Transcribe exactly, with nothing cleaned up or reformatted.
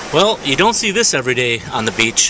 Well, you don't see this every day on the beach.